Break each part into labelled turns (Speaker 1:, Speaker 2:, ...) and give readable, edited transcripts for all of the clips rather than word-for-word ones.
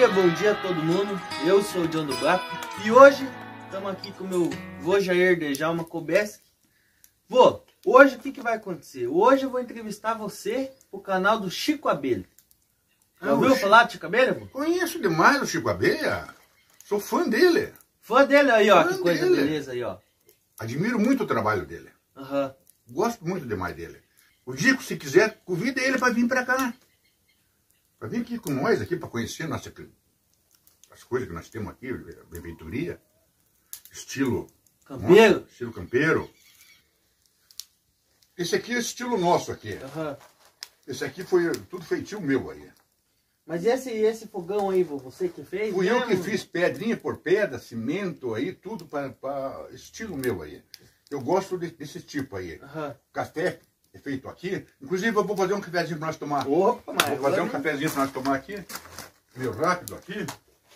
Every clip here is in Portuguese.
Speaker 1: bom dia a todo mundo. Eu sou o John do Guapo e hoje estamos aqui com o meu vô Jair Djalma Kobeski. Vô, hoje o que vai acontecer? Hoje eu vou entrevistar você pro canal do Chico Abelha. Já ouviu falar do Chico Abelha, vô?
Speaker 2: Conheço demais o Chico Abelha. Sou fã dele.
Speaker 1: Fã dele aí, ó,
Speaker 2: Fã
Speaker 1: que coisa
Speaker 2: dele.
Speaker 1: beleza aí, ó.
Speaker 2: Admiro muito o trabalho dele.
Speaker 1: Aham.
Speaker 2: Gosto muito demais dele. O Dico, se quiser, convida ele para vir para cá. Para vir aqui com nós, aqui para conhecer as coisas que nós temos aqui, benfeitoria, estilo
Speaker 1: Campeiro.
Speaker 2: nosso, estilo campeiro. Esse aqui é o estilo nosso aqui.
Speaker 1: Aham.
Speaker 2: Esse aqui foi tudo feitio meu aí.
Speaker 1: Mas esse fogão aí, vô, você que fez?
Speaker 2: Fui eu que
Speaker 1: mesmo?
Speaker 2: fiz pedrinha por pedra, cimento aí, tudo para estilo meu aí. Eu gosto desse tipo aí.
Speaker 1: Aham.
Speaker 2: Café é feito aqui. Inclusive eu vou fazer um cafezinho para nós tomar.
Speaker 1: Opa, mas
Speaker 2: Vou fazer um
Speaker 1: agora-
Speaker 2: cafezinho para nós tomar aqui. Meio rápido aqui.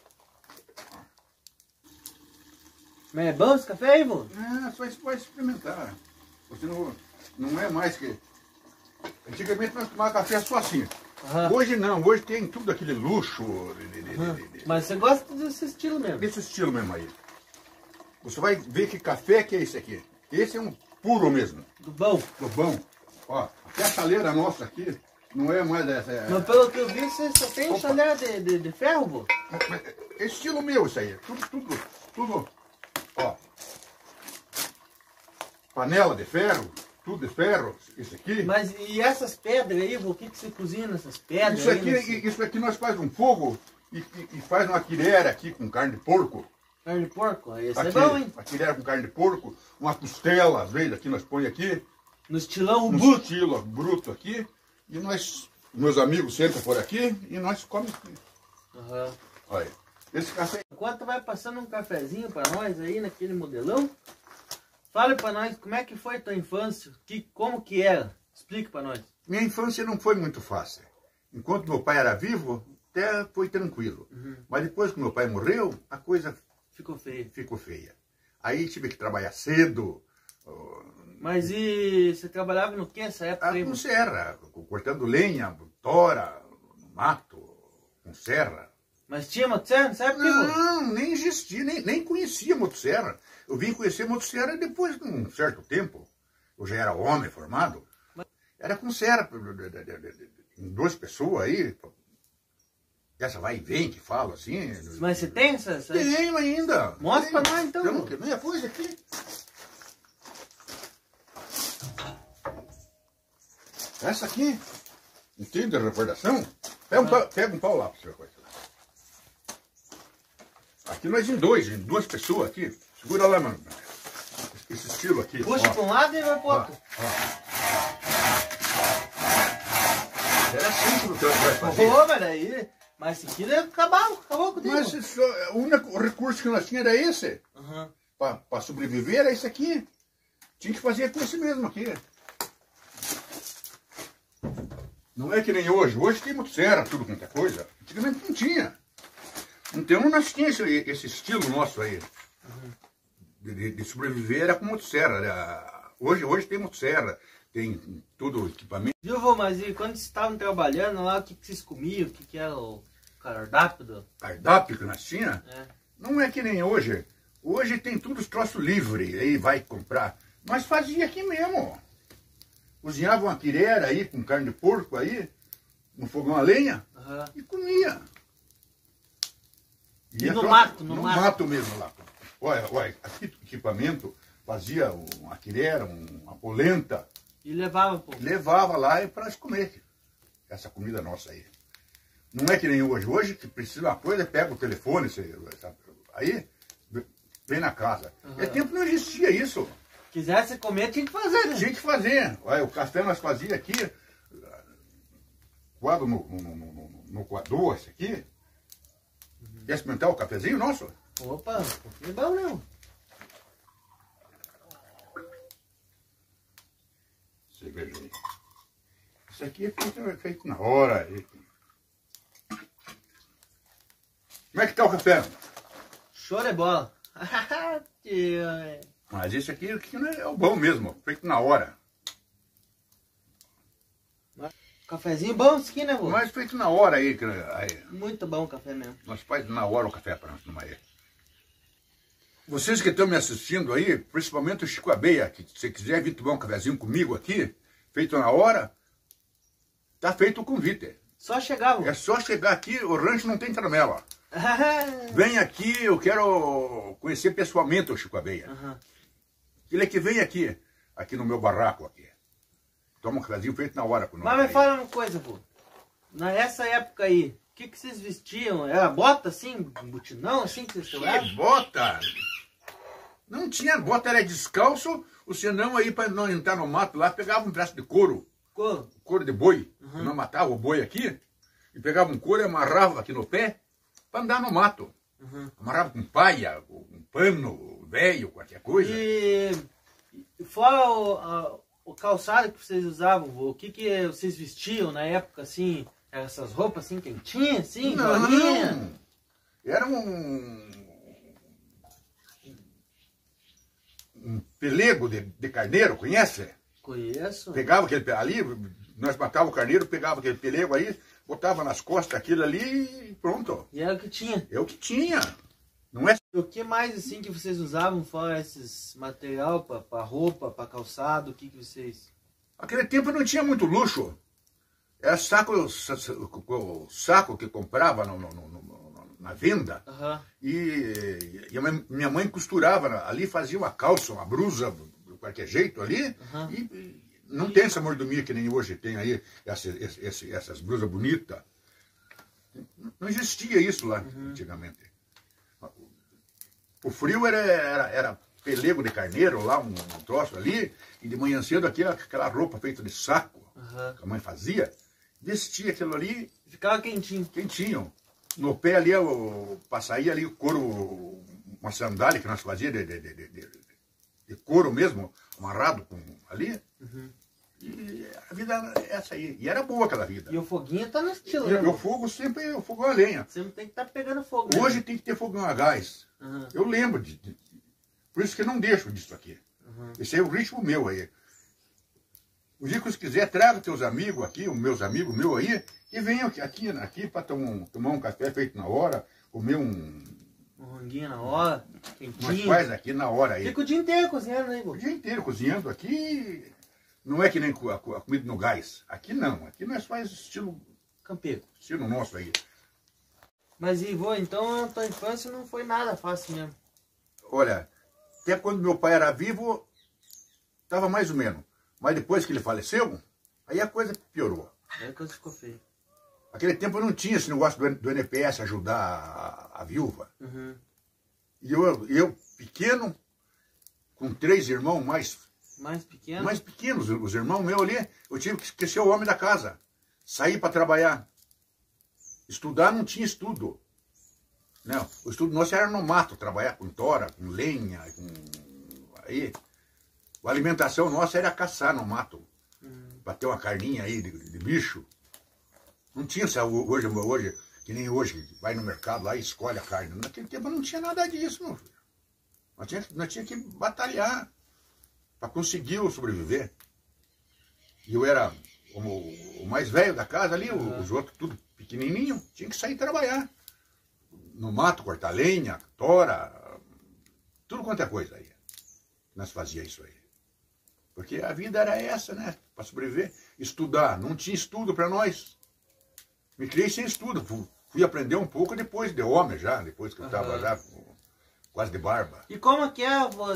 Speaker 1: Mas é bom esse café aí, vô?
Speaker 2: Ah, só vai experimentar. Você não é mais que... Antigamente nós tomávamos café só assim.
Speaker 1: Aham.
Speaker 2: Hoje não, hoje tem tudo aquele luxo.
Speaker 1: Mas você gosta desse estilo mesmo?
Speaker 2: Desse estilo mesmo aí. Você vai ver que café que é esse aqui. Esse é um puro mesmo.
Speaker 1: Do bom.
Speaker 2: Do bom. Ó, até a chaleira nossa aqui não é mais essa.
Speaker 1: Mas pelo que eu vi, você só tem
Speaker 2: Opa.
Speaker 1: chaleira de ferro, vô?
Speaker 2: É estilo meu isso aí. Tudo. Ó. Panela de ferro, tudo de ferro. Isso aqui.
Speaker 1: Mas e essas pedras aí, vô? O que você cozinha nessas pedras
Speaker 2: Isso
Speaker 1: aí?
Speaker 2: aqui, isso aqui nós faz um fogo e faz uma quirera aqui com carne de porco.
Speaker 1: Carne de porco? Esse é
Speaker 2: Aqui,
Speaker 1: bom, hein?
Speaker 2: uma quirera com carne de porco, uma costela, às vezes, aqui nós põe aqui.
Speaker 1: No estilão
Speaker 2: Um
Speaker 1: bruto.
Speaker 2: estilo bruto aqui. E nós, meus amigos sentam por aqui e nós comemos aqui.
Speaker 1: Aham.
Speaker 2: Olha, esse café.
Speaker 1: Enquanto vai passando um cafezinho pra nós aí, naquele modelão, fale pra nós como é que foi tua infância, como que era. Explique pra nós.
Speaker 2: Minha infância não foi muito fácil. Enquanto meu pai era vivo, até foi tranquilo. Mas depois que meu pai morreu, a coisa
Speaker 1: Ficou feio.
Speaker 2: ficou feia. Aí tive que trabalhar cedo,
Speaker 1: Mas e você trabalhava no que essa época aí?
Speaker 2: com
Speaker 1: vô?
Speaker 2: serra, cortando lenha, tora, no mato, com serra.
Speaker 1: Mas tinha motosserra nessa época, vô?
Speaker 2: Não, nem existia, nem conhecia motosserra. Eu vim conhecer motosserra depois de um certo tempo. Eu já era homem formado. Era com serra, em duas pessoas aí. Essa vai e vem que fala assim.
Speaker 1: Mas você tem essa?
Speaker 2: Tenho ainda.
Speaker 1: Mostra
Speaker 2: Tenho.
Speaker 1: pra nós, então.
Speaker 2: Eu não quero. Minha coisa aqui. Essa aqui. Não tem de recordação? Pega um pau lá pra você ver. Aqui nós em duas pessoas aqui. Segura lá, mano. Esse estilo aqui.
Speaker 1: Puxa
Speaker 2: ó.
Speaker 1: pra um lado e vai pro outro.
Speaker 2: Era assim que o teu vai fazer.
Speaker 1: Ô, mas aí... Mas isso aqui acabou com o tempo.
Speaker 2: Mas o único recurso que nós tínhamos era esse.
Speaker 1: Aham.
Speaker 2: Para sobreviver era esse aqui. Tinha que fazer com esse mesmo aqui. Não é que nem hoje. Hoje tem motosserra, tudo quanto é coisa. Antigamente não tinha. Então nós tínhamos esse estilo nosso aí. De sobreviver era com motosserra. Hoje tem motosserra. Tem todo o equipamento.
Speaker 1: Viu, vô, mas e quando vocês estavam trabalhando lá, o que vocês comiam? O que era o cardápio do...
Speaker 2: Cardápio que nós tínhamos.
Speaker 1: É.
Speaker 2: Não é que nem hoje. Hoje tem tudo os troços livre, aí vai comprar. Nós fazia aqui mesmo. Cozinhava uma quirera aí com carne de porco aí, no fogão a lenha,
Speaker 1: Aham.
Speaker 2: e comia.
Speaker 1: E no
Speaker 2: troca-
Speaker 1: mato,
Speaker 2: no
Speaker 1: no mato.
Speaker 2: mato mesmo lá. Olha, aqui equipamento, fazia uma quirera, uma polenta,
Speaker 1: E levava, pô.
Speaker 2: levava lá para nós comer. Essa comida nossa aí. Não é que nem hoje. Hoje que precisa de uma coisa, pega o telefone, aí vem na casa. É tempo que não existia isso.
Speaker 1: Quisesse comer, tinha que fazer, né?
Speaker 2: Tinha que fazer. Olha, o café nós fazia aqui, coado no coador, esse aqui. Quer experimentar o cafezinho nosso?
Speaker 1: Opa, não é bom não.
Speaker 2: Você veja aí. Isso aqui é feito na hora. Como é que tá o café?
Speaker 1: Show de bola. Tio,
Speaker 2: Mas esse aqui não é o bom mesmo, feito na hora.
Speaker 1: Cafezinho bom isso aqui, né, vô?
Speaker 2: Mas feito na hora aí.
Speaker 1: Muito bom o café mesmo.
Speaker 2: Nós faz na hora o café para nós tomar aí. Vocês que estão me assistindo aí, principalmente o Chico Abeia, que se quiser vir tomar um cafezinho comigo aqui, feito na hora, tá feito o convite.
Speaker 1: Só chegar, vô.
Speaker 2: É só chegar aqui, o rancho não tem tramela. Vem aqui, eu quero conhecer pessoalmente o Chico Abeia. Ele é que vem aqui no meu barraco aqui. Toma um cafezinho feito na hora com nós.
Speaker 1: Mas me fala uma coisa, vô. Nessa época aí, o que vocês vestiam? Era bota assim, butinão assim que vocês usavam?
Speaker 2: Que bota? Não tinha bota, era descalço, ou senão aí para não entrar no mato lá, pegava um pedaço de couro. Couro de boi. Não matava o boi aqui, e pegava um couro e amarrava aqui no pé para andar no mato. Amarrava com paia, um pano velho, qualquer coisa.
Speaker 1: E fora o calçado que vocês usavam, vô, o que vocês vestiam na época, assim, essas roupas assim, quentinhas, assim,
Speaker 2: não. Era um pelego de carneiro, conhece?
Speaker 1: Conheço.
Speaker 2: Pegava aquele ali, nós matávamos o carneiro, pegava aquele pelego aí, botava nas costas aquilo ali e pronto.
Speaker 1: E era o que tinha.
Speaker 2: É o que tinha. Não é?
Speaker 1: O que mais assim que vocês usavam fora esses material para roupa, para calçado, o que vocês...
Speaker 2: Aquele tempo não tinha muito luxo. Era o saco que comprava na venda. E a minha mãe costurava ali, fazia uma calça, uma blusa, de qualquer jeito ali. E não tem essa mordomia que nem hoje tem aí, essas blusas bonitas. Não existia isso lá antigamente. O frio era pelego de carneiro lá, um troço ali, e de manhã cedo aquela roupa feita de saco que a mãe fazia, vestia aquilo ali.
Speaker 1: Ficava quentinho.
Speaker 2: Quentinho. No pé ali, para sair ali o couro, uma sandália que nós fazíamos de couro mesmo, amarrado ali. E a vida era essa aí. E era boa aquela vida.
Speaker 1: E o foguinho tá no estilo, né?
Speaker 2: O fogo sempre é o fogão a lenha.
Speaker 1: Sempre tem que estar pegando fogo.
Speaker 2: Hoje tem que ter fogão a gás. Eu lembro por isso que eu não deixo disso aqui. Esse é o ritmo meu aí. O dia que você quiser, traga teus amigos aqui, os meus amigos meus aí, e venham aqui para tomar um café feito na hora, comer um
Speaker 1: ranguinho na hora, quentinho.
Speaker 2: Nós faz aqui na hora aí.
Speaker 1: Fica o dia inteiro cozinhando, né, vô?
Speaker 2: O dia inteiro cozinhando aqui. Não é que nem a comida no gás. Aqui não. Aqui nós faz estilo
Speaker 1: campeiro.
Speaker 2: Estilo nosso aí.
Speaker 1: Mas, vô, então a tua infância não foi nada fácil mesmo.
Speaker 2: Olha, até quando meu pai era vivo, estava mais ou menos. Mas depois que ele faleceu, aí a coisa piorou.
Speaker 1: Aí a coisa ficou feia.
Speaker 2: Naquele tempo não tinha esse negócio do NPS ajudar a viúva. E eu, pequeno, com 3 irmãos mais pequenos, os irmãos meus ali, eu tive que ser o homem da casa. Sair para trabalhar. Estudar não tinha estudo. Não, o estudo nosso era no mato, trabalhar com tora, com lenha, aí. A alimentação nossa era caçar no mato. Bater uma carninha aí de bicho. Não tinha hoje, que nem hoje, vai no mercado lá e escolhe a carne. Naquele tempo não tinha nada disso, meu filho. Nós tinha que batalhar para conseguir sobreviver. E eu era o mais velho da casa ali, os outros tudo pequenininho, tinha que sair trabalhar. No mato, cortar lenha, tora, tudo quanto é coisa aí. Nós fazíamos isso aí. Porque a vida era essa, né? Para sobreviver. Estudar. Não tinha estudo para nós. Me criei sem estudo. Fui aprender um pouco depois de homem já. Depois que eu estava já quase de barba.
Speaker 1: E como que é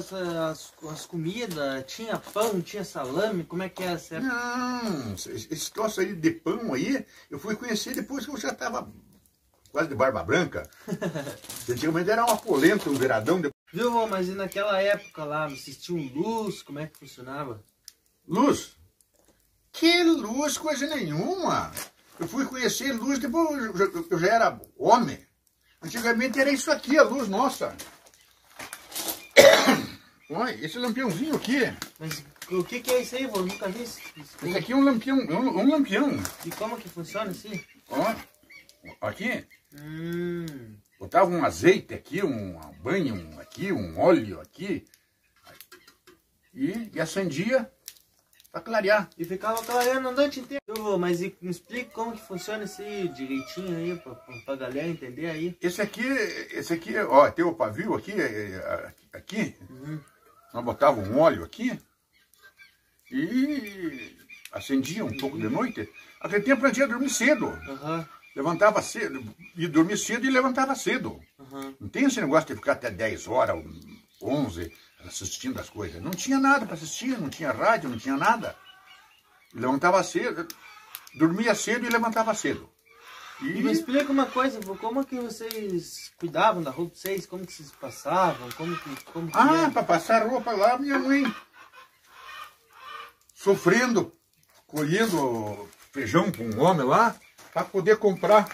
Speaker 1: as comidas? Tinha pão, tinha salame? Como é que é essa época?
Speaker 2: Não, esse troço aí de pão aí, eu fui conhecer depois que eu já estava quase de barba branca. Antigamente era uma polenta, um beiradão.
Speaker 1: Viu, vô, mas e naquela época lá, vocês tinham luz? Como é que funcionava?
Speaker 2: Luz? Que luz, coisa nenhuma. Eu fui conhecer luz depois eu já era homem. Antigamente era isso aqui, a luz nossa. Olha, esse lampiãozinho aqui.
Speaker 1: Mas o que é isso aí, vô? Eu nunca vi isso.
Speaker 2: Esse aqui é um lampião, um lampião.
Speaker 1: E como que funciona assim?
Speaker 2: Ó, aqui. Botava um azeite aqui, um banho aqui, um óleo aqui. E acendia Pra clarear.
Speaker 1: E ficava clareando a noite inteira. Mas me explica como que funciona isso aí direitinho aí, pra galera entender aí.
Speaker 2: Esse aqui, ó, tem o pavio aqui, aqui. Nós botava um óleo aqui e acendia um pouco de noite. Aquele tempo a gente ia dormir cedo. Levantava cedo, ia dormir cedo e levantava cedo. Não tem esse negócio de ficar até 10 horas, 11, assistindo as coisas. Não tinha nada para assistir, não tinha rádio, não tinha nada. Levantava cedo, dormia cedo e levantava cedo.
Speaker 1: E me explica uma coisa, como que vocês cuidavam da roupa de vocês? Como que vocês passavam? Como que
Speaker 2: para passar roupa lá, minha mãe sofrendo, colhendo feijão com um homem lá, para poder comprar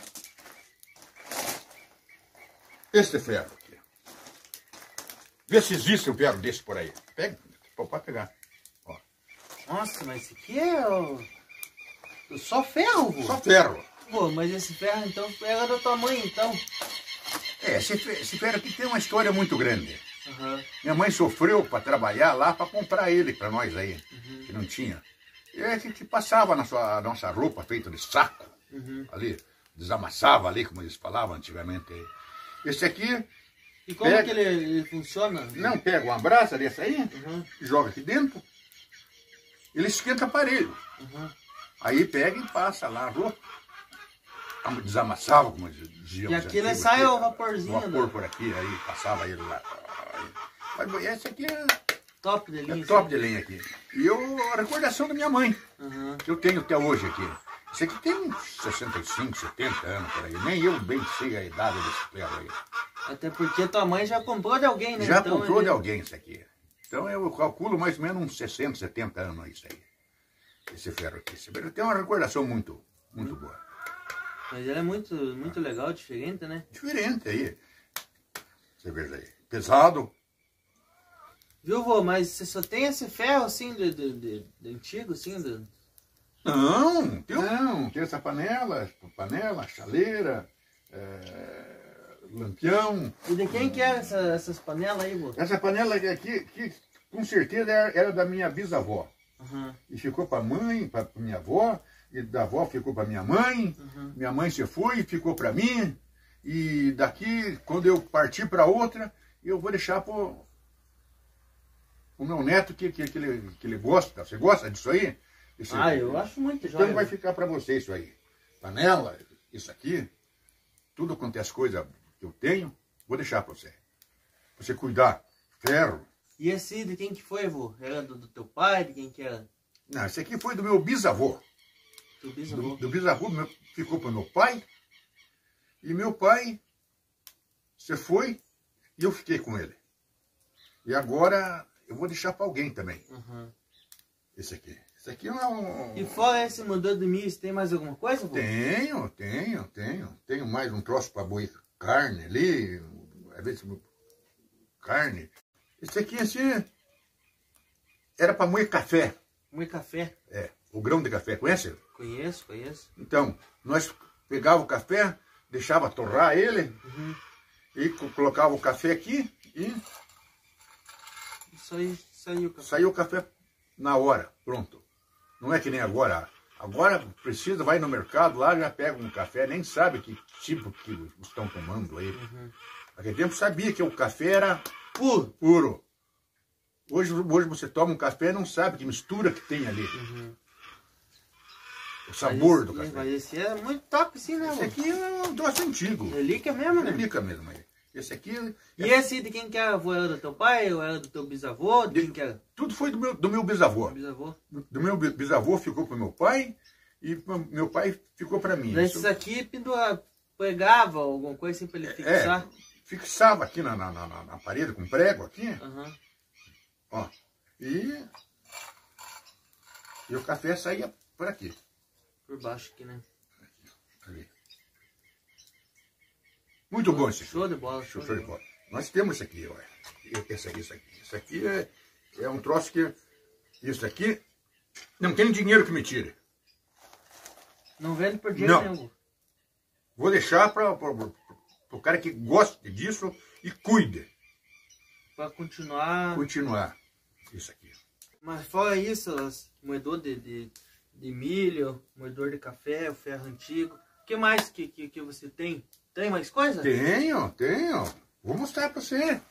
Speaker 2: este ferro aqui. Vê se existe um ferro desse por aí. Pega, pode pegar. Ó.
Speaker 1: Nossa, mas esse aqui é só ferro, vô?
Speaker 2: Só ferro.
Speaker 1: Pô, mas esse ferro então era do tamanho, então.
Speaker 2: Esse ferro aqui tem uma história muito grande. Minha mãe sofreu para trabalhar lá, para comprar ele para nós aí, que não tinha. E a gente passava a nossa roupa feita de saco, ali, desamassava ali, como eles falavam antigamente. Esse aqui...
Speaker 1: E como que ele funciona?
Speaker 2: Não, pega uma brasa dessa aí, joga aqui dentro, ele esquenta aparelho. Aí pega e passa lá a roupa. Desamassava, como diziam.
Speaker 1: E aqui ele sai o vaporzinho.
Speaker 2: O vapor por aqui, aí passava ele lá. Mas esse aqui é
Speaker 1: top de linha.
Speaker 2: É top de linha aqui. E a recordação da minha mãe, que eu tenho até hoje aqui. Esse aqui tem uns 65, 70 anos por aí. Nem eu bem sei a idade desse ferro aí.
Speaker 1: Até porque tua mãe já comprou de alguém, né?
Speaker 2: Já então, comprou de alguém isso aqui. Então eu calculo mais ou menos uns 60, 70 anos isso aí. Esse ferro aqui. Esse ferro tem uma recordação muito boa.
Speaker 1: Mas ele é muito legal, diferente, né?
Speaker 2: Diferente aí. Você vê aí. Pesado.
Speaker 1: Viu, vô? Mas você só tem esse ferro assim, de antigo, assim?
Speaker 2: Não, tem essa panela, chaleira, lampião.
Speaker 1: E de quem que era essas panelas aí, vô?
Speaker 2: Essa panela aqui, que com certeza era da minha bisavó. E ficou para mãe, para minha avó, e da avó ficou para minha mãe. Minha mãe se foi e ficou para mim. E daqui, quando eu partir para outra, eu vou deixar para o meu neto que ele gosta. Você gosta disso aí?
Speaker 1: Eu acho muito
Speaker 2: jóia. Então vai ficar para você isso aí. Panela, isso aqui, tudo quanto é as coisas que eu tenho, vou deixar para você. Você cuidar. Ferro.
Speaker 1: E esse de quem que foi, vô? Era do teu pai? De quem que era?
Speaker 2: Não, esse aqui foi do meu bisavô.
Speaker 1: Do bisavô?
Speaker 2: Do bisavô ficou para meu pai. E meu pai, você foi e eu fiquei com ele. E agora eu vou deixar para alguém também. Esse aqui. Esse aqui é um...
Speaker 1: E fora esse modelo de milho, tem mais alguma coisa, vô?
Speaker 2: Tenho. Tenho mais um troço para moer carne ali. Às vezes carne. Esse aqui, assim, era para moer café.
Speaker 1: Moer café?
Speaker 2: É, o grão de café, conhece?
Speaker 1: Conheço.
Speaker 2: Então, nós pegava o café, deixava torrar ele, e colocava o café aqui e...
Speaker 1: Saiu o café.
Speaker 2: Saiu o café na hora, pronto. Não é que nem agora. Agora precisa, vai no mercado lá, já pega um café, nem sabe que tipo que estão tomando aí. Naquele tempo sabia que o café era... Puro. Hoje você toma um café e não sabe que mistura que tem ali. O sabor do café.
Speaker 1: Mas esse é muito top, sim, né?
Speaker 2: Esse aqui é um troço antigo.
Speaker 1: Relíquia mesmo, né?
Speaker 2: Relíquia mesmo aí. Esse aqui...
Speaker 1: E esse de quem que era? Era do teu pai ou era do teu bisavô? De quem que era?
Speaker 2: Tudo foi do meu bisavô. Do meu bisavô ficou para o meu pai e meu pai ficou para mim.
Speaker 1: Esses aqui pegava alguma coisa assim para ele fixar?
Speaker 2: Fixava aqui na parede com prego aqui. Ó. E o café saía por aqui.
Speaker 1: Por baixo aqui, né?
Speaker 2: Ali. Muito bom esse aqui.
Speaker 1: Show de bola.
Speaker 2: Show de bola. Nós temos isso aqui, olha. Isso aqui. Isso aqui é um troço que... Isso aqui não tem dinheiro que me tire.
Speaker 1: Não vende por dinheiro nenhum.
Speaker 2: Vou deixar para o cara que gosta disso e cuide.
Speaker 1: Para continuar.
Speaker 2: Isso aqui.
Speaker 1: Mas fora isso, moedor de milho, moedor de café, o ferro antigo. O que mais que você tem? Tem mais coisa?
Speaker 2: Tenho. Vou mostrar pra você.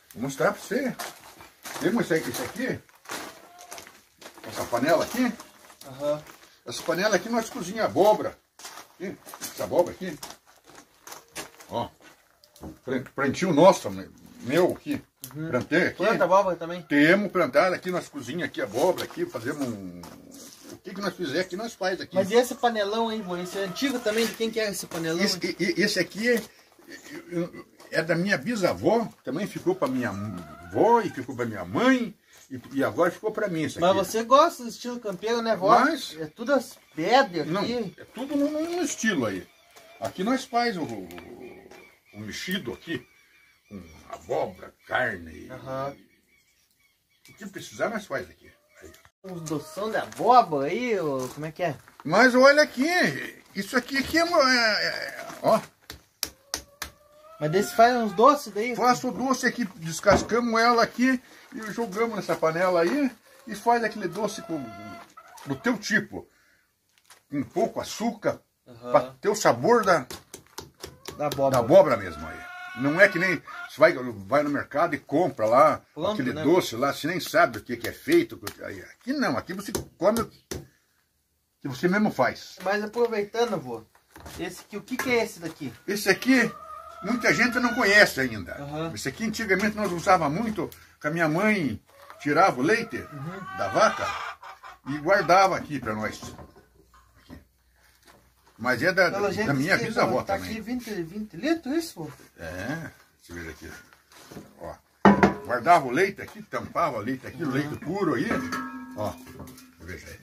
Speaker 2: Temos isso aqui. Essa panela aqui.
Speaker 1: Aham.
Speaker 2: Essa panela aqui nós cozinhamos abóbora. Aqui, essa abóbora aqui. Ó. Plantio nosso, meu aqui. Plantei aqui.
Speaker 1: Planta abóbora também?
Speaker 2: Temos plantado aqui, nós cozinhamos aqui abóbora aqui, fazemos um... O que nós fizemos aqui, nós faz aqui.
Speaker 1: Mas e esse panelão aí, vô? Esse é antigo também? De quem que é esse panelão?
Speaker 2: Esse aqui é da minha bisavó, também ficou para minha avó e ficou para minha mãe e agora ficou para mim isso aqui.
Speaker 1: Mas você gosta do estilo campeiro, né, vó?
Speaker 2: Mas...
Speaker 1: É tudo as pedras aqui.
Speaker 2: Não, é tudo no estilo aí. Aqui nós faz o mexido aqui, com abóbora, carne. O que precisar nós faz aqui. Aí.
Speaker 1: Uns doção de abóbora aí, ou como é que é?
Speaker 2: Mas olha aqui, isso aqui ó.
Speaker 1: Mas desse faz uns doces daí?
Speaker 2: Faço o doce aqui, descascamos ela aqui e jogamos nessa panela aí e faz aquele doce do teu tipo. Com pouco açúcar, para ter o sabor da abóbora mesmo aí. Não é que nem você vai no mercado e compra lá aquele doce lá, você nem sabe do que é feito. Aqui não, aqui você come o que você mesmo faz.
Speaker 1: Mas aproveitando, vô, o que é esse daqui?
Speaker 2: Esse aqui, muita gente não conhece ainda. Esse aqui antigamente nós usava muito, que a minha mãe tirava o leite da vaca e guardava aqui para nós. Aqui. Mas é da minha bisavó
Speaker 1: tá
Speaker 2: também.
Speaker 1: Aqui 20 litros isso, vô?
Speaker 2: É, você vê aqui. Ó, guardava o leite aqui, tampava o leite aqui, o leite puro aí. Ó, veja aí.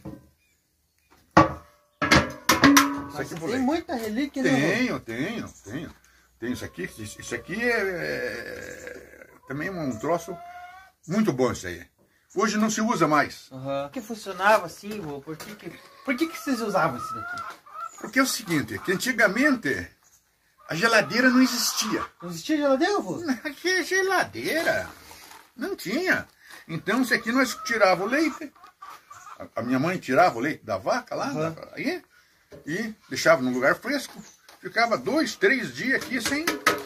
Speaker 2: Isso aqui
Speaker 1: tem muita relíquia, né?
Speaker 2: Tenho isso aqui. Isso aqui é também um troço muito bom isso aí. Hoje não se usa mais.
Speaker 1: Por que funcionava assim, vô? Por que vocês usavam isso daqui?
Speaker 2: Porque é o seguinte, que antigamente a geladeira não existia.
Speaker 1: Não existia geladeira, vô?
Speaker 2: Que geladeira? Não tinha. Então isso aqui nós tirava o leite. A minha mãe tirava o leite da vaca lá, aí, e deixava num lugar fresco. Ficava 2, 3 dias aqui sem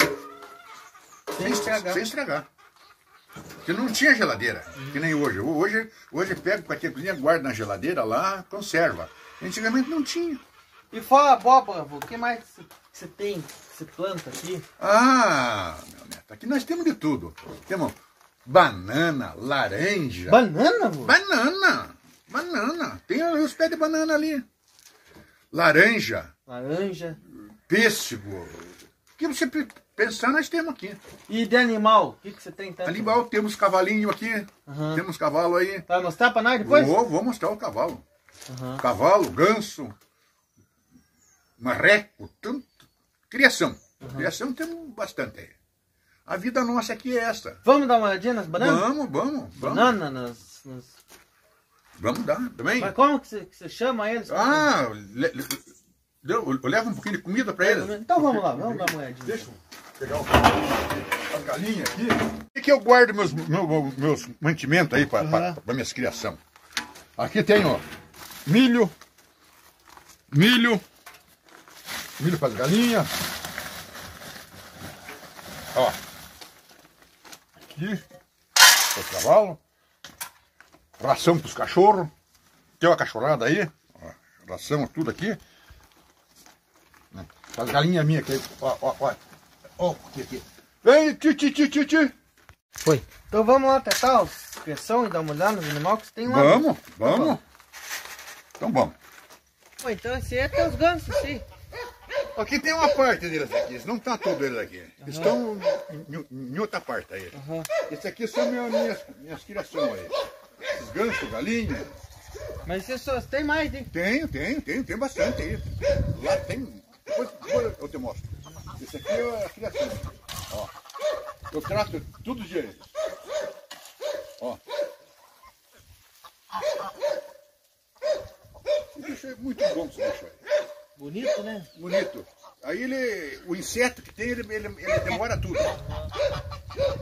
Speaker 2: estragar. Porque não tinha geladeira, que nem hoje. Hoje pega para a cozinha, guarda na geladeira lá, conserva. Antigamente não tinha.
Speaker 1: E fala abóbora, vô, o que mais você tem, que você planta aqui?
Speaker 2: Ah, meu neto, aqui nós temos de tudo. Temos banana, laranja.
Speaker 1: Banana, vô?
Speaker 2: Banana. Tem os pés de banana ali. Laranja. Pêssego. O que você pensar, nós temos aqui.
Speaker 1: E de animal? O que você tem tanto?
Speaker 2: Animal, temos cavalinho aqui. Temos cavalo aí.
Speaker 1: Vai mostrar pra nós depois?
Speaker 2: Vou mostrar o cavalo. Cavalo, ganso, marreco, tanto. Criação. Criação temos bastante aí. A vida nossa aqui é essa.
Speaker 1: Vamos dar uma olhadinha nas bananas?
Speaker 2: Vamos.
Speaker 1: Banana
Speaker 2: Vamos dar também.
Speaker 1: Mas como que você chama eles?
Speaker 2: Eu levo um pouquinho de comida para eles.
Speaker 1: Então vamos lá, vamos dar uma olhadinha.
Speaker 2: Deixa eu pegar as galinhas aqui. O que eu guardo meus mantimentos aí para minhas criação? Aqui tem, ó, milho para as galinhas. Ó, aqui, para o cavalo. Ração para os cachorros. Tem uma cachorrada aí. Ó, ração, tudo aqui. As galinhas minhas aqui. Ó, aqui. Vem, titi.
Speaker 1: Foi. Então vamos lá testar a criação e dar uma olhada nos animais que você tem lá.
Speaker 2: Vamos. Então vamos.
Speaker 1: Então esse é teus gansos, sim.
Speaker 2: Aqui tem uma parte deles aqui, não está todos eles aqui. Estão em outra parte aí. Esse aqui são minhas criações aí. Esses gansos, galinhas.
Speaker 1: Mas você tem mais, hein?
Speaker 2: Tem bastante aí. Lá tem. Depois eu te mostro. Esse aqui é a criação. Ó. Eu trato tudo de eles. Ó. Esse bicho é muito bom, esse bicho aí.
Speaker 1: Bonito, né?
Speaker 2: Bonito. Aí o inseto que tem, ele demora tudo.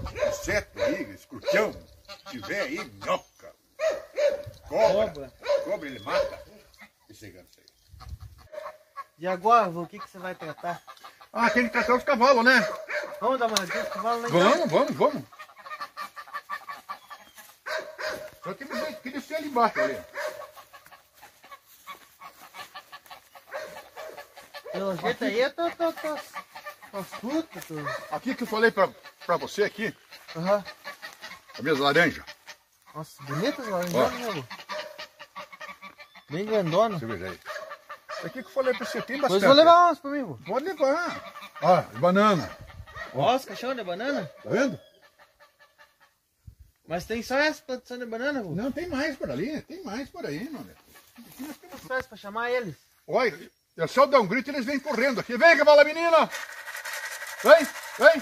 Speaker 2: Inseto aí, escorpião, se tiver aí, minhoca, cobra
Speaker 1: E agora, vô, o que você vai tratar?
Speaker 2: Ah, tem que tratar os cavalos, né?
Speaker 1: Vamos dar uma olhadinha nos cavalos lá em casa?
Speaker 2: Vamos. Só tem que descer ali embaixo, ali.
Speaker 1: Pelo jeito aí, tô fruta,
Speaker 2: Aqui que eu falei pra você aqui,
Speaker 1: Aham.
Speaker 2: a minha laranja.
Speaker 1: Nossa, bonitas laranjas, né, vô? Bem grandona.
Speaker 2: Você veja aí. Isso aqui que eu falei pra você, tem
Speaker 1: Depois
Speaker 2: bastante.
Speaker 1: eu vou levar umas pra mim, vô.
Speaker 2: Pode levar. Ó, banana.
Speaker 1: Nossa, caixão de banana?
Speaker 2: Tá vendo?
Speaker 1: Mas tem só essa plantação de banana, vô?
Speaker 2: Não, tem mais por ali. Tem mais por aí, mano.
Speaker 1: Aqui nós temos faz pra chamar eles.
Speaker 2: Olha, é só dar um grito e eles vêm correndo aqui. Vem, cavalo menina! Vem!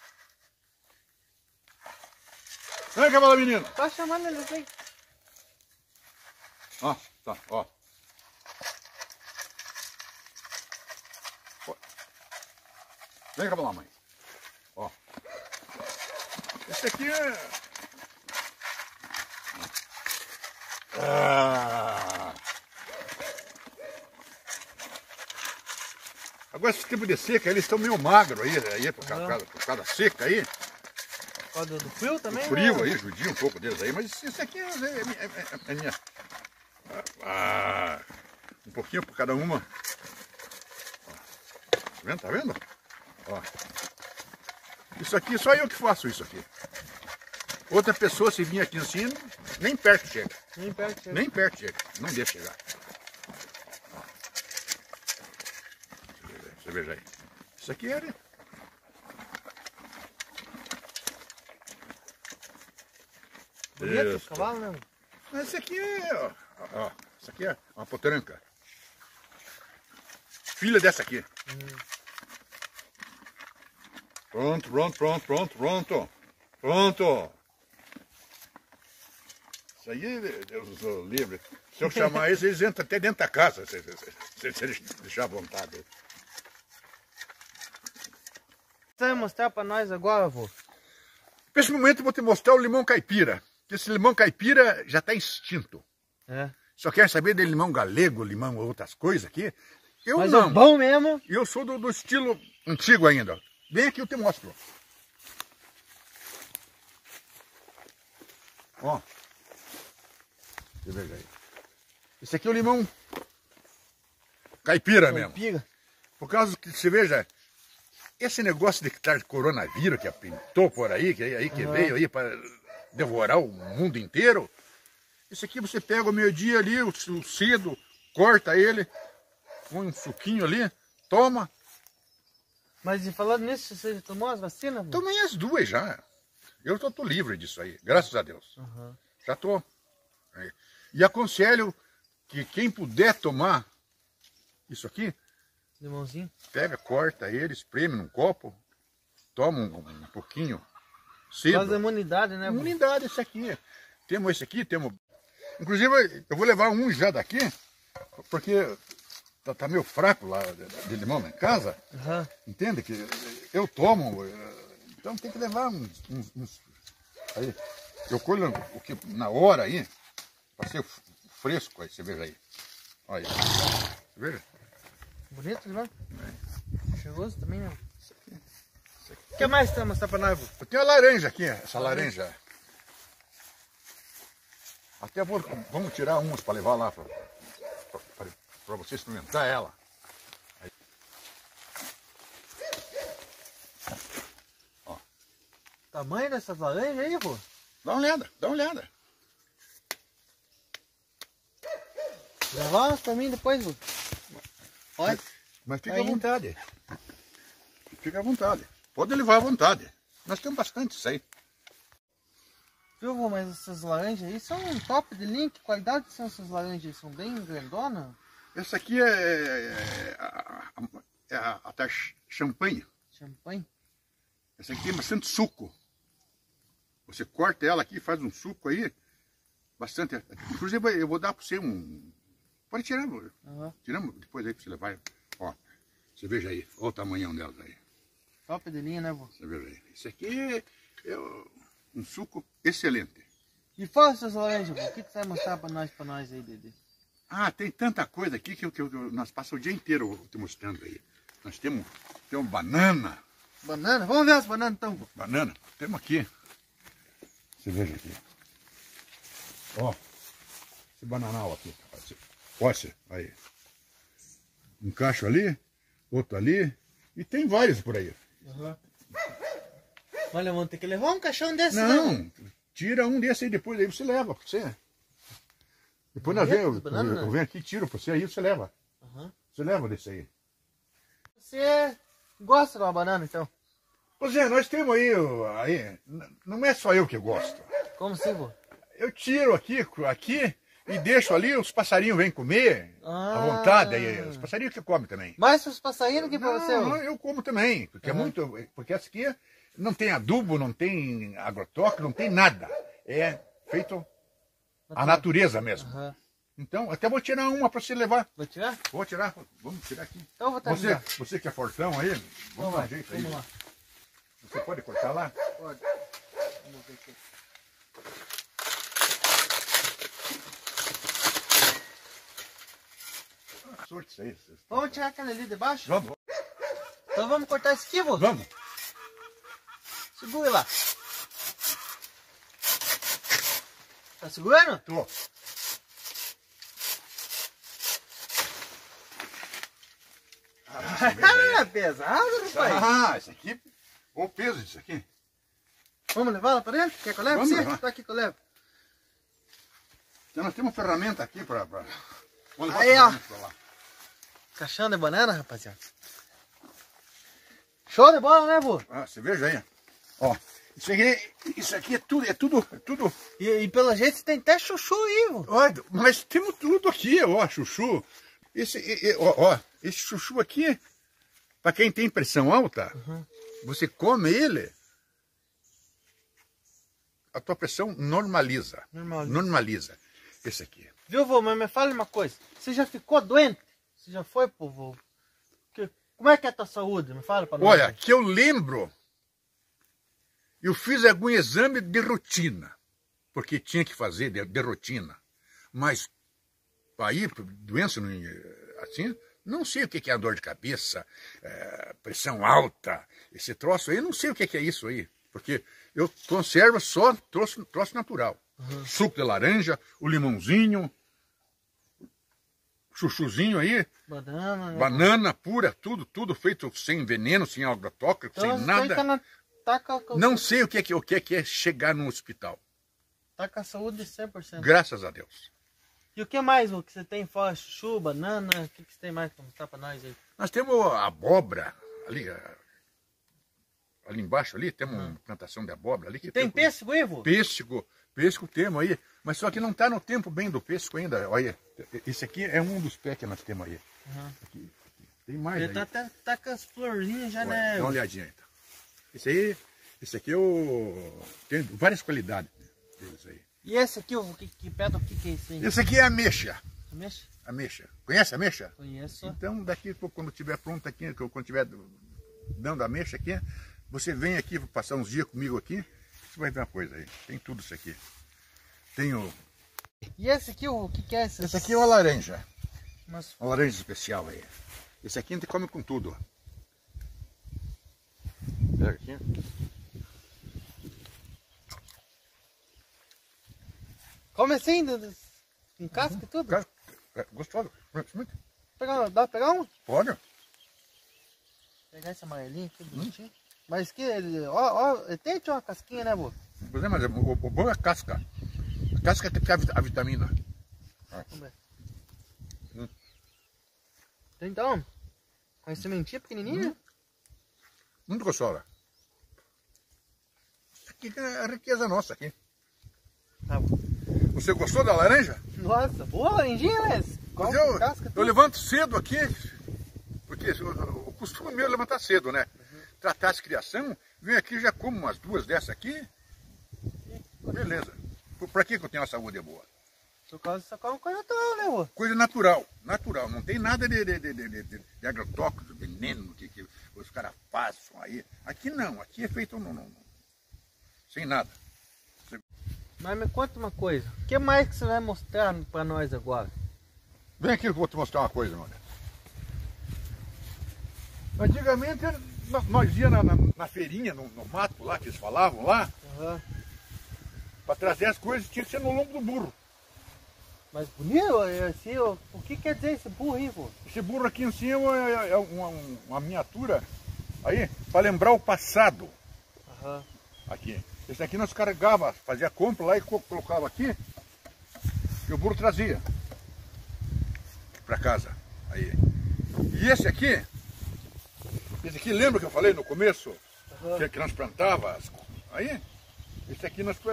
Speaker 2: Vem, cavalo menina!
Speaker 1: Tá chamando eles aí.
Speaker 2: Ó, tá, ó. Vem, cavalo mãe. Ó. Esse aqui é... Agora esse tipo de seca, eles estão meio magros aí por causa da seca aí.
Speaker 1: Por causa do frio também?
Speaker 2: O frio
Speaker 1: né?
Speaker 2: aí, judia um pouco deles aí, mas isso aqui é minha. Um pouquinho por cada uma. Ó. Tá vendo? Ó. Isso aqui, só eu que faço isso aqui. Outra pessoa, se vir aqui assim, nem perto chega. Nem perto chega. Não deixa chegar. Você veja aí. Isso aqui é...
Speaker 1: Bonito os cavalos, né?
Speaker 2: Esse aqui é... Ó, isso aqui é uma potranca. Filha dessa aqui. Pronto. Isso aí, Deus o livre. Se eu chamar eles entram até dentro da casa, se eles deixar à vontade.
Speaker 1: Você vai mostrar pra nós agora, vô?
Speaker 2: Nesse momento eu vou te mostrar o limão caipira. Esse limão caipira já está extinto.
Speaker 1: É.
Speaker 2: Só quer saber de limão galego, limão outras coisas aqui? Eu
Speaker 1: Mas
Speaker 2: não.
Speaker 1: é bom mesmo.
Speaker 2: Eu sou do estilo antigo ainda. Vem aqui, eu te mostro. Ó. Você veja aí. Esse aqui é o limão caipira mesmo. Por causa que, você veja, esse negócio de que tá de coronavírus que pintou por aí, que veio aí para devorar o mundo inteiro. Esse aqui você pega o meio-dia ali, o cedo, corta ele, põe um suquinho ali, toma.
Speaker 1: Mas e falando nisso, você já tomou as vacinas? Vô?
Speaker 2: Tomei as duas já. Eu tô livre disso aí, graças a Deus. Já tô. E aconselho que quem puder tomar isso aqui,
Speaker 1: Limãozinho.
Speaker 2: pega, corta ele, espreme num copo, toma um pouquinho cedo.
Speaker 1: Faz a imunidade, né? Vô?
Speaker 2: Imunidade, esse aqui. Temos esse aqui, temos... Inclusive, eu vou levar um já daqui, porque tá meio fraco lá de limão em casa. Entende? Que eu tomo, então tem que levar uns... Aí, eu colho o que na hora aí, para ser fresco aí, você veja aí. Olha aí. Você veja?
Speaker 1: Bonito, né? Cheiroso também, né? O que mais tem a mostrar pra nós, vô?
Speaker 2: Eu tenho a laranja aqui, essa laranja. Até vamos tirar umas para levar lá para você experimentar ela. Aí. Ó.
Speaker 1: Tamanho dessas laranjas aí, vô?
Speaker 2: Dá uma olhada.
Speaker 1: Levar umas pra mim depois, vô. Olha.
Speaker 2: Mas fica à vontade. Fica à vontade. Pode levar à vontade. Nós temos bastante isso aí.
Speaker 1: Viu, vô? Mas essas laranjas aí são um top de linha. Que qualidade são essas laranjas? São bem grandonas?
Speaker 2: Essa aqui é a champanhe.
Speaker 1: Champanhe?
Speaker 2: Essa aqui tem bastante suco. Você corta ela aqui, faz um suco aí. Bastante. Inclusive eu vou dar para você um... Pode tirar, tiramos depois aí para você levar. Ó, você veja aí, olha o tamanhão delas aí.
Speaker 1: Top de linha, né, vô?
Speaker 2: Você veja aí. Esse aqui é um suco excelente.
Speaker 1: E fora essas laranjas, vô, o que você vai mostrar pra nós aí, Dedê?
Speaker 2: Ah, tem tanta coisa aqui que nós passamos o dia inteiro te mostrando aí. Nós temos banana.
Speaker 1: Banana? Vamos ver as bananas então.
Speaker 2: Banana? Temos aqui. Você veja aqui. Ó, esse bananal aqui. Olha esse, aí. Um cacho ali, outro ali. E tem vários por aí.
Speaker 1: Uhum. Olha, vamos ter que levar um caixão desse.
Speaker 2: Não, tira um desse aí depois, aí você leva pra você. Depois nós eu venho aqui, tiro pra você, aí você leva.
Speaker 1: Uhum.
Speaker 2: Você leva desse aí.
Speaker 1: Você gosta de uma banana, então?
Speaker 2: Pois é, nós temos aí, não é só eu que gosto.
Speaker 1: Como assim, vô?
Speaker 2: Eu tiro aqui e deixo ali, os passarinhos vêm comer à vontade. Aí, os passarinhos que comem também.
Speaker 1: Mais para os passarinhos que para você?
Speaker 2: Não, eu como também, porque porque essa aqui não tem adubo, não tem agrotóxico, não tem nada. É feito a natureza mesmo.
Speaker 1: Uhum.
Speaker 2: Então, até vou tirar uma para você levar.
Speaker 1: Vou tirar?
Speaker 2: Vou tirar, vamos tirar aqui.
Speaker 1: Então eu vou
Speaker 2: Você que é fortão aí, vamos dar um jeito aí.
Speaker 1: Vamos lá.
Speaker 2: Você pode cortar lá?
Speaker 1: Pode. Vamos ver aqui.
Speaker 2: Sorte isso aí.
Speaker 1: Vamos tirar aquela ali de baixo?
Speaker 2: Vamos.
Speaker 1: Então vamos cortar esse aqui, vô?
Speaker 2: Vamos.
Speaker 1: Segura lá. Tá segurando?
Speaker 2: Tô.
Speaker 1: Ah, pesado, rapaz.
Speaker 2: Ah, esse aqui, o peso disso aqui.
Speaker 1: Vamos levar lá para dentro? Quer que eu leve?
Speaker 2: Vamos
Speaker 1: Sim,
Speaker 2: levar.
Speaker 1: tá aqui que eu levo.
Speaker 2: Então nós temos ferramenta aqui para... Vamos levar
Speaker 1: Aí,
Speaker 2: a
Speaker 1: ó.
Speaker 2: ferramenta pra lá.
Speaker 1: Caixão de banana, rapaziada. Show de bola, né, vô?
Speaker 2: Ah, você veja aí. Ó, isso aqui é tudo.
Speaker 1: E pelo jeito você tem até chuchu aí, vô.
Speaker 2: Ó, mas temos tudo aqui, ó, chuchu. Esse chuchu aqui, para quem tem pressão alta, você come ele, a tua pressão normaliza. Normaliza. Esse aqui.
Speaker 1: Viu, vô? Mas me fala uma coisa. Você já ficou doente? Você já foi, pô, vô? Como é que é a tua saúde? Me fala pra nós.
Speaker 2: Olha, que eu lembro, eu fiz algum exame de rotina, porque tinha que fazer de rotina. Mas aí, doença assim, não sei o que é a dor de cabeça, pressão alta, esse troço aí, não sei o que é isso aí. Porque eu conservo só troço natural. Suco de laranja, o limãozinho, chuchuzinho aí, banana pura, tudo feito sem veneno, sem agrotóxico,
Speaker 1: então,
Speaker 2: sem nada. Não sei o que é chegar no hospital.
Speaker 1: Tá com a saúde de 100%.
Speaker 2: Graças a Deus.
Speaker 1: E o que mais, vô, que você tem fora? Chuchu, banana, o que você tem mais pra mostrar pra nós aí?
Speaker 2: Nós temos abóbora ali embaixo ali, temos uma plantação de abóbora ali. Que
Speaker 1: tem pêssego aí, vô?
Speaker 2: Pêssego temos aí, mas só que não está no tempo bem do pêssego ainda. Olha, esse aqui é um dos pés que nós temos aí. Aqui. Tem mais
Speaker 1: ele
Speaker 2: aí.
Speaker 1: Tá com as florzinhas já,
Speaker 2: Olha,
Speaker 1: né?
Speaker 2: dá uma olhadinha aí, então. Esse aqui tem várias qualidades deles aí.
Speaker 1: E esse aqui, vô, que pedra, o que é isso aí?
Speaker 2: Esse aqui é ameixa.
Speaker 1: Ameixa?
Speaker 2: Ameixa. Conhece a ameixa?
Speaker 1: Conheço.
Speaker 2: Então, daqui, quando estiver pronto aqui, quando estiver dando a ameixa aqui, você vem aqui, passar uns dias comigo aqui, você vai ver uma coisa aí. Tem tudo isso aqui. Tem o...
Speaker 1: E esse aqui, o que é esse?
Speaker 2: Esse aqui é uma laranja.
Speaker 1: Mas...
Speaker 2: Uma laranja especial aí. Esse aqui a gente come com tudo. Pega aqui.
Speaker 1: Come assim, em casca e tudo?
Speaker 2: Gostoso. Muito.
Speaker 1: Dá pra pegar um?
Speaker 2: Pode.
Speaker 1: Pegar esse amarelinho aqui, bonitinho. Mas que ele, ó, ele tem uma casquinha, né, vô?
Speaker 2: Pois é, mas o bom é a casca. A casca tem que ter a vitamina.
Speaker 1: Vamos ver. Então, com essa sementinha pequenininha.
Speaker 2: Muito gostosa. Isso aqui é a riqueza nossa aqui.
Speaker 1: Tá bom.
Speaker 2: Você gostou da laranja?
Speaker 1: Nossa, boa laranjinha, né?
Speaker 2: Eu levanto cedo aqui, porque o costume meu é levantar cedo, né? Tratar as criação, venho aqui e já como umas duas dessas aqui. Beleza. Pra que eu tenho uma saúde boa?
Speaker 1: Por causa disso, é uma coisa natural, né, vô?
Speaker 2: Coisa natural, natural. Não tem nada de agrotóxico, veneno que os caras passam aí. Aqui não, aqui é feito sem nada.
Speaker 1: Mas me conta uma coisa, o que mais que você vai mostrar para nós agora?
Speaker 2: Vem aqui que eu vou te mostrar uma coisa, mano. Antigamente nós ia na feirinha, no mato lá, que eles falavam lá, para trazer as coisas, tinha que ser no lombo do burro.
Speaker 1: Mas bonito, assim, o que quer dizer esse burro aí, vô?
Speaker 2: Esse burro aqui em cima é uma miniatura aí, para lembrar o passado. Aqui. Esse aqui nós carregava, fazia compra lá e colocava aqui, e o burro trazia para casa. Aí. E esse aqui lembra que eu falei no começo? Que nós plantávamos? Aí, esse aqui nós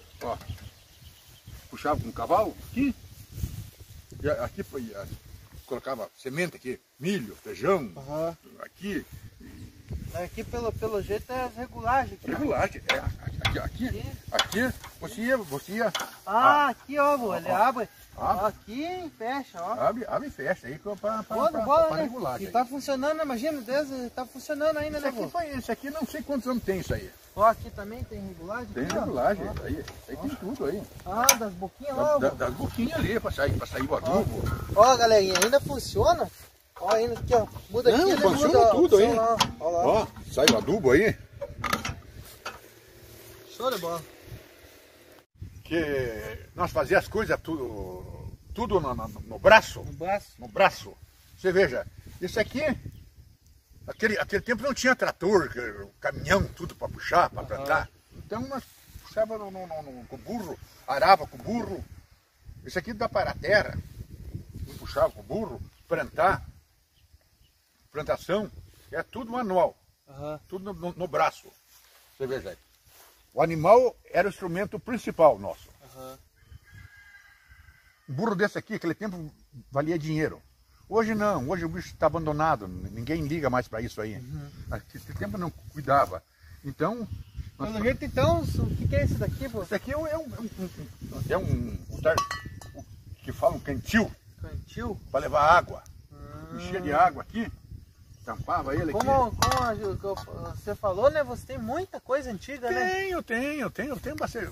Speaker 2: puxava com um cavalo aqui, e aqui colocava semente aqui, milho, feijão, aqui.
Speaker 1: Aqui pelo jeito é as regulagens.
Speaker 2: Regulagem, aqui você ia.
Speaker 1: Aqui ó, vô, ele abre. Aqui e fecha, ó.
Speaker 2: Abre e fecha aí para
Speaker 1: né?
Speaker 2: regulagem.
Speaker 1: E tá funcionando, imagina, tá funcionando ainda, né, vô?
Speaker 2: Esse aqui não sei quantos anos tem isso aí.
Speaker 1: Ó, aqui também tem regulagem?
Speaker 2: Tem
Speaker 1: aqui,
Speaker 2: regulagem, aí tem tudo aí.
Speaker 1: Das boquinhas lá, vô.
Speaker 2: Das boquinhas ali, para sair o adubo.
Speaker 1: Ó, galerinha, ainda funciona? Ó, ainda aqui, ó. Muda aqui, ele
Speaker 2: funciona
Speaker 1: muda,
Speaker 2: tudo aí.
Speaker 1: Ó,
Speaker 2: sai o adubo aí.
Speaker 1: Show de bola.
Speaker 2: Que nós fazíamos as coisas tudo no braço. No braço. Você veja, isso aqui, aquele tempo não tinha trator, caminhão, tudo para puxar, para plantar. Então nós puxávamos com o burro, arava com o burro. Isso aqui dá para a terra. Puxava com o burro, plantação, é tudo manual. Tudo no braço. Você veja aí. O animal era o instrumento principal nosso. Um burro desse aqui, aquele tempo, valia dinheiro. Hoje não, hoje o bicho está abandonado, ninguém liga mais para isso aí. Naquele tempo não cuidava. Então...
Speaker 1: Pelo jeito, então, o que é esse daqui, pô?
Speaker 2: Esse aqui é um que fala um cantil.
Speaker 1: Cantil?
Speaker 2: Para levar água. Enchia de água aqui, tampava ele aqui.
Speaker 1: Como você falou, né? Você tem muita coisa antiga, né?
Speaker 2: Tenho bastante.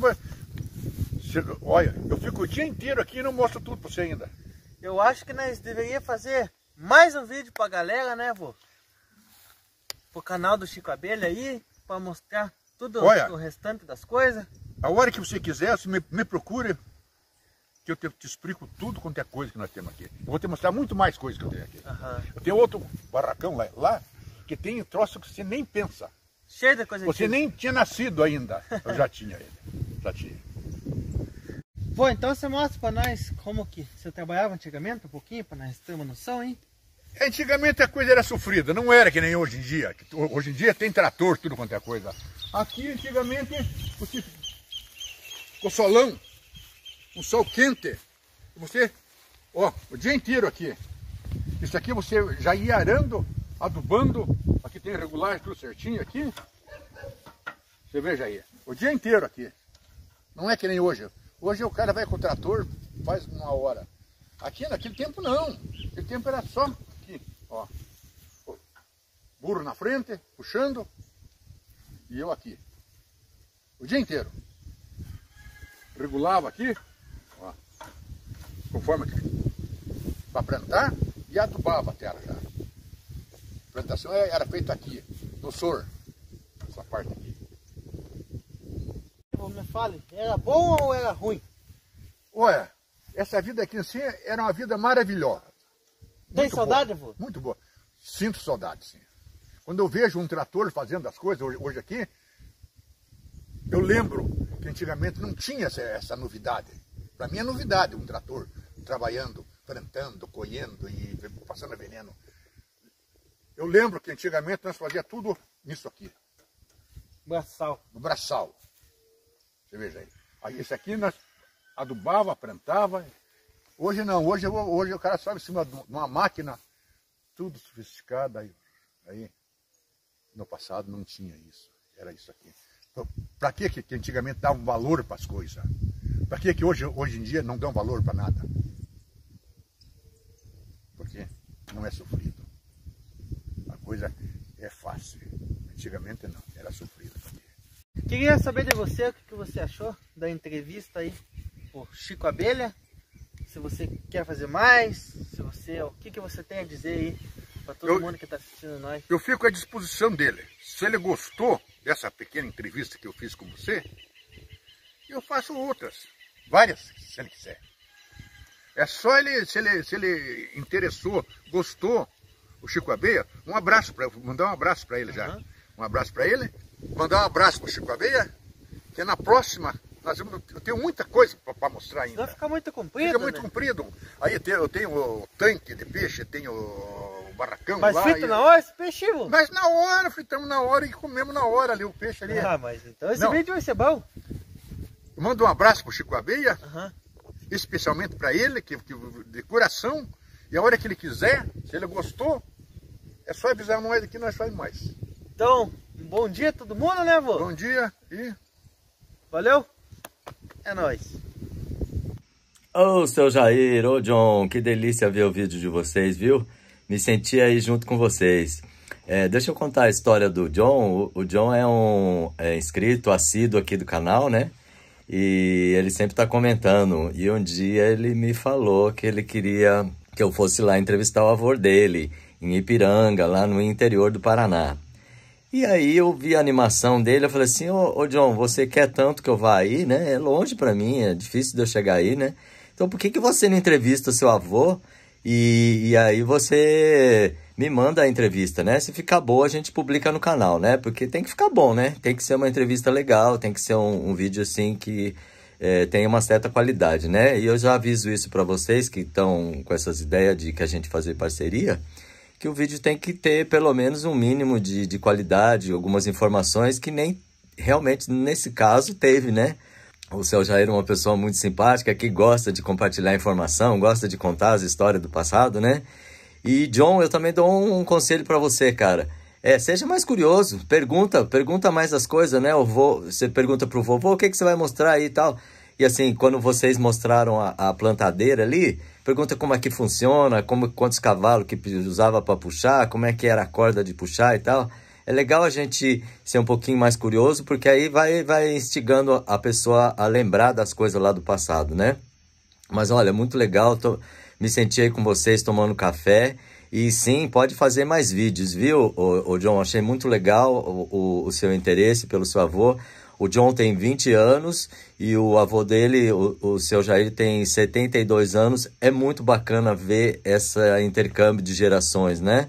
Speaker 2: Olha, eu fico o dia inteiro aqui e não mostro tudo para você ainda.
Speaker 1: Eu acho que nós deveríamos fazer mais um vídeo pra galera, né, vô? Pro canal do Chico Abelha aí, para mostrar tudo o restante das coisas.
Speaker 2: A hora que você quiser, você me procure, que eu te explico tudo quanto é coisa que nós temos aqui. Eu vou te mostrar muito mais coisas que eu tenho aqui. Eu tenho outro barracão lá que tem troço que você nem pensa.
Speaker 1: Cheio de coisa
Speaker 2: Você nem tinha nascido ainda. Eu já tinha ele. Já tinha.
Speaker 1: Bom, então você mostra para nós como que você trabalhava antigamente um pouquinho, para nós termos uma noção, hein?
Speaker 2: Antigamente a coisa era sofrida, não era que nem hoje em dia. Hoje em dia tem trator, tudo quanto é coisa. Aqui antigamente, o solão, um sol quente, você, o dia inteiro aqui. Isso aqui você já ia arando, adubando, aqui tem regulagem, tudo certinho aqui. Você veja aí, o dia inteiro aqui. Não é que nem hoje. Hoje o cara vai com o trator, faz uma hora. Aqui naquele tempo não. Naquele tempo era só aqui, ó. Burro na frente, puxando. E eu aqui. O dia inteiro. Regulava aqui, ó. Conforme aqui. Para plantar e adubava a terra já. A plantação era feita aqui, no SOR. Essa parte aqui.
Speaker 1: Me fale, era bom ou era ruim?
Speaker 2: Olha, essa vida aqui assim era uma vida maravilhosa.
Speaker 1: Tem saudade, vô?
Speaker 2: Muito boa. Sinto saudade, sim. Quando eu vejo um trator fazendo as coisas hoje aqui, eu lembro que antigamente não tinha essa novidade. Para mim é novidade um trator trabalhando, plantando, colhendo e passando veneno. Eu lembro que antigamente nós fazíamos tudo nisso aqui.
Speaker 1: Braçal.
Speaker 2: No braçal. Você veja aí. Aí esse aqui nós adubava, plantava. Hoje não, hoje o cara sobe em cima de uma máquina, tudo sofisticado. Aí no passado não tinha isso, era isso aqui. Para que antigamente dava um valor para as coisas? Para que hoje em dia não dão valor para nada? Porque não é sofrido. A coisa é fácil. Antigamente não, era sofrido.
Speaker 1: Queria saber de você o que você achou da entrevista aí, o Chico Abelha. se você quer fazer mais, se você, o que você tem a dizer aí para todo mundo que está assistindo nós.
Speaker 2: Eu fico à disposição dele. Se ele gostou dessa pequena entrevista que eu fiz com você, eu faço outras, várias, se ele quiser. É só ele, se ele interessou, gostou, o Chico Abelha, um abraço para mandar um abraço para ele já. Um abraço para ele, mandar um abraço para o Chico Abelha, que na próxima eu tenho muita coisa para mostrar ainda.
Speaker 1: Vai ficar muito comprido,
Speaker 2: Fica muito comprido. Aí eu tenho o tanque de peixe, tenho o barracão lá.
Speaker 1: Mas frita na hora esse peixe, vô?
Speaker 2: Mas na hora, fritamos na hora e comemos na hora ali o peixe ali.
Speaker 1: Ah, mas então esse vídeo vai ser bom.
Speaker 2: Manda um abraço pro Chico Abelha, especialmente para ele, que de coração. E a hora que ele quiser, se ele gostou, é só avisar nós aqui, nós fazemos mais.
Speaker 1: Então, um bom dia a todo mundo, né, vô?
Speaker 2: Bom dia e...
Speaker 1: Valeu? É nóis.
Speaker 3: Ô, seu Jair, ô John, que delícia ver o vídeo de vocês, viu? Me senti aí junto com vocês. Deixa eu contar a história do John. O John é um inscrito assíduo aqui do canal, né? E ele sempre tá comentando. E um dia ele me falou que ele queria que eu fosse lá entrevistar o avô dele, em Ipiranga, lá no interior do Paraná. E aí eu vi a animação dele, eu falei assim, ô John, você quer tanto que eu vá aí, né? É longe pra mim, é difícil de eu chegar aí, né? Então por que você não entrevista o seu avô e aí você me manda a entrevista, né? Se ficar boa a gente publica no canal, né? Porque tem que ficar bom, né? Tem que ser uma entrevista legal, tem que ser um vídeo assim que tenha uma certa qualidade, né? E eu já aviso isso pra vocês que estão com essas ideias de que a gente fazer parceria, que o vídeo tem que ter pelo menos um mínimo de qualidade, algumas informações que nem realmente nesse caso teve, né? O seu Jair é uma pessoa muito simpática, que gosta de compartilhar informação, gosta de contar as histórias do passado, né? E John, eu também dou um conselho para você, cara. Seja mais curioso, pergunta mais as coisas, né? Você pergunta pro vovô, o que você vai mostrar aí e tal. E assim, quando vocês mostraram a plantadeira ali, pergunta como é que funciona, quantos cavalos que usava para puxar, como é que era a corda de puxar e tal. É legal a gente ser um pouquinho mais curioso, porque aí vai instigando a pessoa a lembrar das coisas lá do passado, né? Mas olha, muito legal, me senti aí com vocês tomando café. E sim, pode fazer mais vídeos, viu, o John? Achei muito legal o seu interesse pelo seu avô. O John tem 20 anos e o avô dele, o seu Jair, tem 72 anos. É muito bacana ver esse intercâmbio de gerações, né?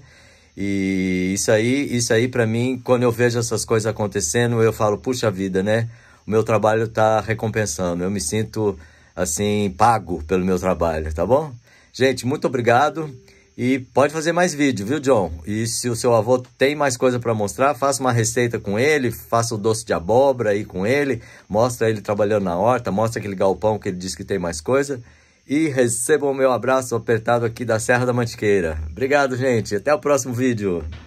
Speaker 3: E isso aí para mim, quando eu vejo essas coisas acontecendo, eu falo, puxa vida, né? O meu trabalho tá recompensando. Eu me sinto, assim, pago pelo meu trabalho, tá bom? Gente, muito obrigado. E pode fazer mais vídeo, viu, John? E se o seu avô tem mais coisa para mostrar, faça uma receita com ele, faça o doce de abóbora aí com ele, mostra ele trabalhando na horta, mostra aquele galpão que ele disse que tem mais coisa. E recebam o meu abraço apertado aqui da Serra da Mantiqueira. Obrigado, gente. Até o próximo vídeo.